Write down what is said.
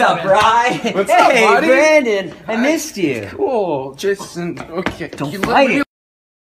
up, Bri? What's up, buddy? Hey, Brandon, I missed you. Cool, Jason. Okay. Don't fight it.